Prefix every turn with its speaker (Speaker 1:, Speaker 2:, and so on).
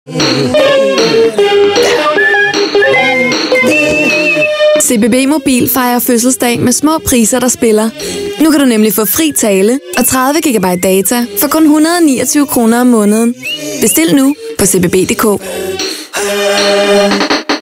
Speaker 1: CBB Mobil fejrer fødselsdag med små priser, der spiller. Nu kan du nemlig få fri tale og 30 GB data for kun 129 kroner om måneden. Bestil nu på cbb.dk.